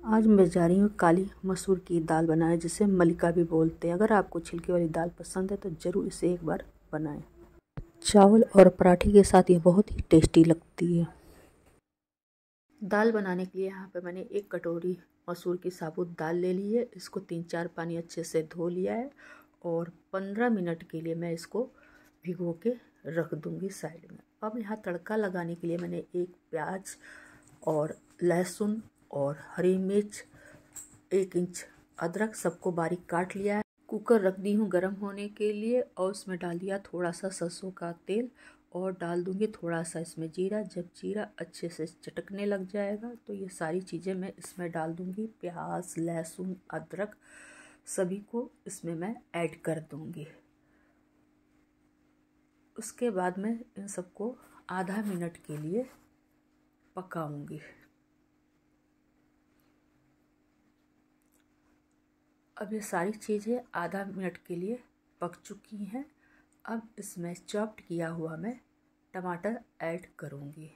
आज मैं जा रही हूँ काली मसूर की दाल बनाएं, जिसे मलिका भी बोलते हैं। अगर आपको छिलके वाली दाल पसंद है तो ज़रूर इसे एक बार बनाएं। चावल और पराठे के साथ ये बहुत ही टेस्टी लगती है। दाल बनाने के लिए यहाँ पे मैंने 1 कटोरी मसूर की साबुत दाल ले ली है। इसको 3-4 पानी अच्छे से धो लिया है और 15 मिनट के लिए मैं इसको भिगो के रख दूँगी साइड में। अब यहाँ तड़का लगाने के लिए मैंने 1 प्याज और लहसुन और हरी मिर्च, 1 इंच अदरक सबको बारीक काट लिया है। कुकर रख दी हूँ गर्म होने के लिए और उसमें डाल दिया थोड़ा सा सरसों का तेल और डाल दूँगी थोड़ा सा इसमें जीरा। जब जीरा अच्छे से चटकने लग जाएगा तो ये सारी चीज़ें मैं इसमें डाल दूँगी। प्याज, लहसुन, अदरक सभी को इसमें मैं ऐड कर दूँगी। उसके बाद मैं इन सबको आधा मिनट के लिए पकाऊँगी। अब ये सारी चीज़ें आधा मिनट के लिए पक चुकी हैं। अब इसमें चॉप्ड किया हुआ मैं टमाटर ऐड करूँगी।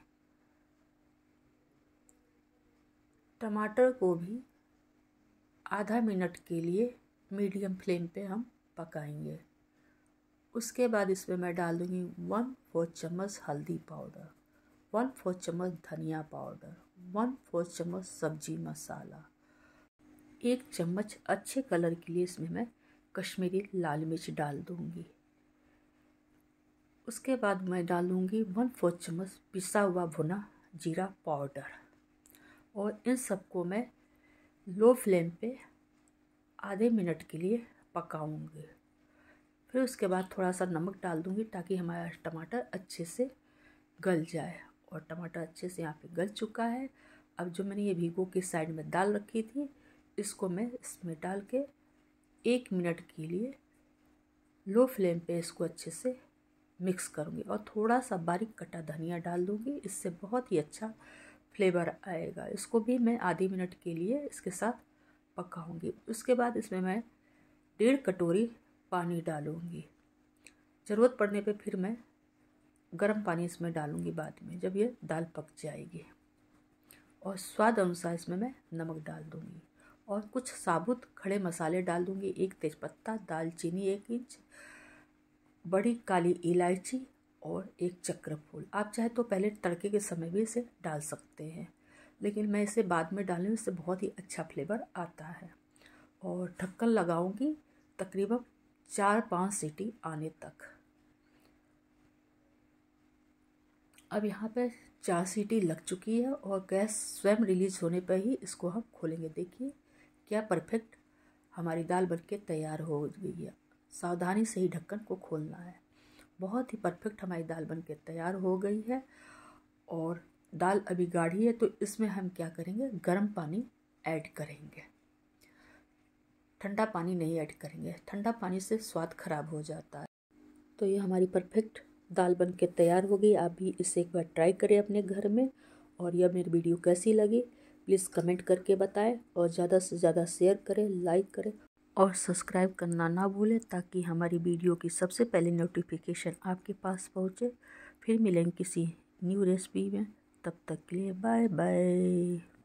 टमाटर को भी आधा मिनट के लिए मीडियम फ्लेम पे हम पकाएंगे। उसके बाद इसमें मैं डाल दूँगी 1/4 चम्मच हल्दी पाउडर, 1/4 चम्मच धनिया पाउडर, 1/4 चम्मच सब्जी मसाला, 1 चम्मच अच्छे कलर के लिए इसमें मैं कश्मीरी लाल मिर्च डाल दूँगी। उसके बाद मैं डालूँगी 1/4 चम्मच पिसा हुआ भुना जीरा पाउडर और इन सबको मैं लो फ्लेम पे आधे मिनट के लिए पकाऊँगी। फिर उसके बाद थोड़ा सा नमक डाल दूँगी ताकि हमारा टमाटर अच्छे से गल जाए। और टमाटर अच्छे से यहाँ पे गल चुका है। अब जो मैंने ये भिगो के साइड में दाल रखी थी, इसको मैं इसमें डाल के 1 मिनट के लिए लो फ्लेम पे इसको अच्छे से मिक्स करूँगी और थोड़ा सा बारीक कटा धनिया डाल दूँगी। इससे बहुत ही अच्छा फ्लेवर आएगा। इसको भी मैं आधे मिनट के लिए इसके साथ पकाऊँगी। उसके बाद इसमें मैं 1.5 कटोरी पानी डालूँगी। ज़रूरत पड़ने पे फिर मैं गर्म पानी इसमें डालूँगी बाद में, जब ये दाल पक जाएगी। और स्वाद अनुसार इसमें मैं नमक डाल दूँगी और कुछ साबुत खड़े मसाले डाल दूँगी। 1 तेज़पत्ता, दालचीनी 1 इंच, बड़ी काली इलायची और 1 चक्रफूल। आप चाहे तो पहले तड़के के समय भी इसे डाल सकते हैं, लेकिन मैं इसे बाद में डालूँगी, इससे बहुत ही अच्छा फ्लेवर आता है। और ढक्कन लगाऊँगी तकरीबन 4-5 सीटी आने तक। अब यहाँ पे 4 सीटी लग चुकी है और गैस स्वयं रिलीज होने पर ही इसको हम खोलेंगे। देखिए क्या परफेक्ट हमारी दाल बनके तैयार हो गई है। सावधानी से ही ढक्कन को खोलना है। बहुत ही परफेक्ट हमारी दाल बनके तैयार हो गई है। और दाल अभी गाढ़ी है तो इसमें हम क्या करेंगे, गर्म पानी ऐड करेंगे, ठंडा पानी नहीं ऐड करेंगे। ठंडा पानी से स्वाद खराब हो जाता है। तो ये हमारी परफेक्ट दाल बनके तैयार हो गई। आप भी इसे एक बार ट्राई करें अपने घर में। और यह मेरी वीडियो कैसी लगी प्लीज़ कमेंट करके बताएं और ज़्यादा से ज़्यादा शेयर करें, लाइक करें और सब्सक्राइब करना ना भूलें, ताकि हमारी वीडियो की सबसे पहले नोटिफिकेशन आपके पास पहुँचे। फिर मिलेंगे किसी न्यू रेसिपी में। तब तक के लिए बाय बाय।